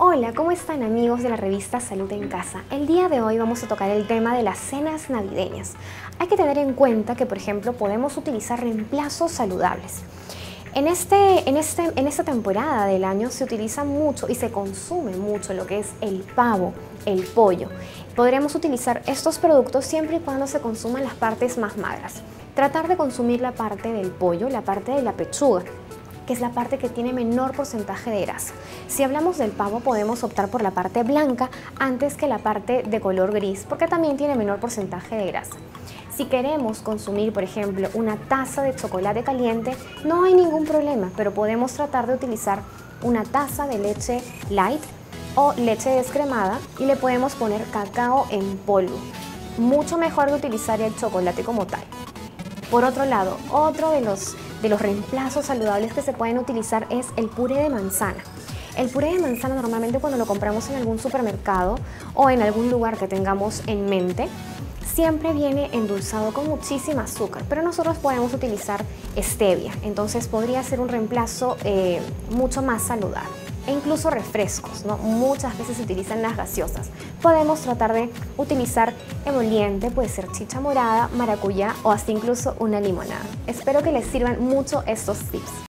Hola, ¿cómo están amigos de la revista Salud en Casa? El día de hoy vamos a tocar el tema de las cenas navideñas. Hay que tener en cuenta que, por ejemplo, podemos utilizar reemplazos saludables. En esta temporada del año se utiliza mucho y se consume mucho lo que es el pavo, el pollo. Podremos utilizar estos productos siempre y cuando se consuman las partes más magras. Tratar de consumir la parte del pollo, la parte de la pechuga, que es la parte que tiene menor porcentaje de grasa. Si hablamos del pavo, podemos optar por la parte blanca antes que la parte de color gris, porque también tiene menor porcentaje de grasa. Si queremos consumir, por ejemplo, una taza de chocolate caliente, no hay ningún problema, pero podemos tratar de utilizar una taza de leche light o leche descremada y le podemos poner cacao en polvo. Mucho mejor de utilizar el chocolate como tal. Por otro lado, otro de los reemplazos saludables que se pueden utilizar es el puré de manzana. El puré de manzana normalmente cuando lo compramos en algún supermercado o en algún lugar que tengamos en mente, siempre viene endulzado con muchísima azúcar, pero nosotros podemos utilizar stevia, entonces podría ser un reemplazo mucho más saludable. E incluso refrescos, ¿no? Muchas veces se utilizan las gaseosas. Podemos tratar de utilizar emoliente, puede ser chicha morada, maracuyá o hasta incluso una limonada. Espero que les sirvan mucho estos tips.